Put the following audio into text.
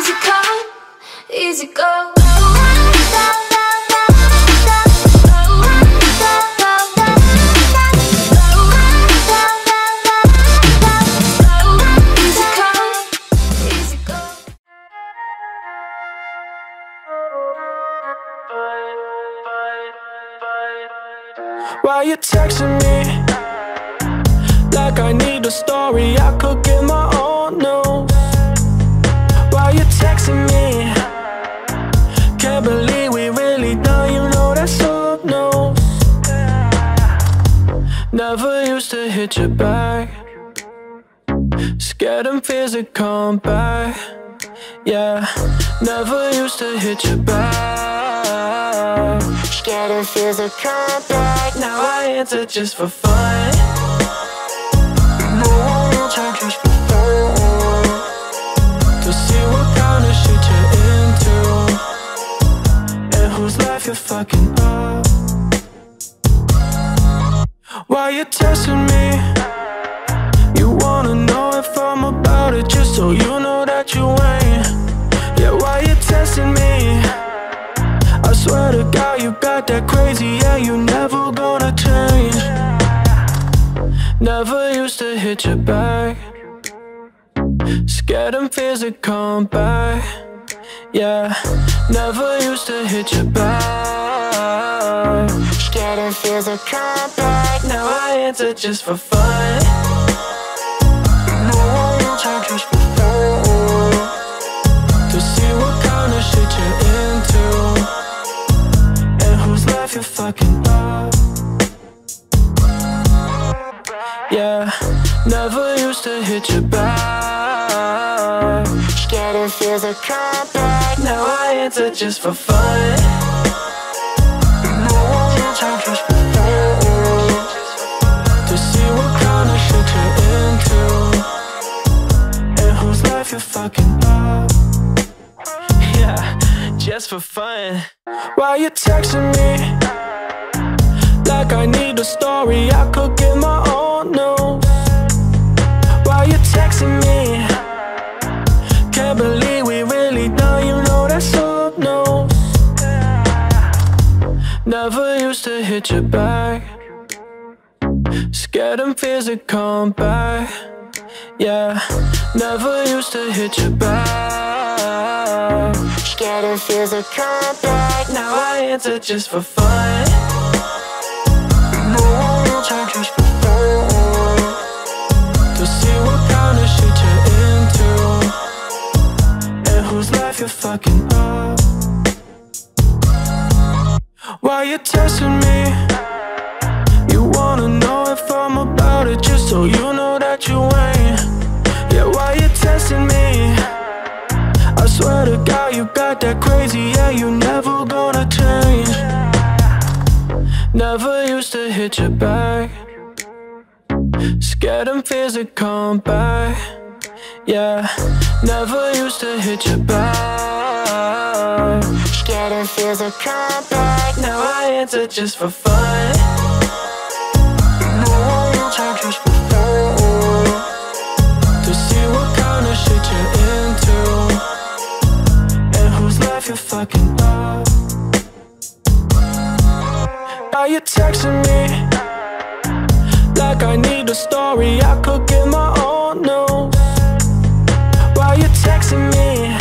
Easy come, easy go. Why you texting me like I need a story? I could get my own news. Why you texting me? Can't believe we really done, you know that's old news. Never used to hit you back, scared them fears would come back. Yeah, never used to hit you back, scared them fears would come back. Now I answer just for fun. No, I answer just for fun, to see what kind of shit you're into and whose life you're fucking up. Why you testing me? You wanna know if I'm about it, just so you know that you ain't. Yeah, why you testing me? I swear to God, you got that crazy, yeah, you never gonna change. Never used to hit you back, scared them fears would come back. Yeah, never used to hit you back, scared them fears would come back. Now I answer just for fun. No, I answer just for fun, to see what kind of shit you're into and whose life you're fucking up. Yeah, never used to hit you back, scared it feels would come back. Now I answer just for fun. No, I answer just for fun, to see what kind of shit you're into and whose life you're fucking up. Yeah, just for fun. Why you texting me like I need a story? I could get my own news. Why you texting me? Can't believe we really done, you know that's old news. Never used to hit you back, scared them fears would come back. Yeah, never used to hit you back, scared them fears would come back. Now I answer just for fun. No, I answer just for fun, to see what kind of shit you're into and whose life you're fucking up. Why you testing me? You wanna know if I'm about it, just so you know that you ain't. Yeah, why you testing me? I swear to God, you got that crazy, yeah, you never gonna change. Never used to hit you back, scared them fears would come back. Yeah, never used to hit you back, scared them fears would come back. Now I answer just for fun. No, I answer just for fun, to see what kind of shit you're into and whose life you're fucking up. Now you texting me like I need a story. I could get my own news. Why you texting me?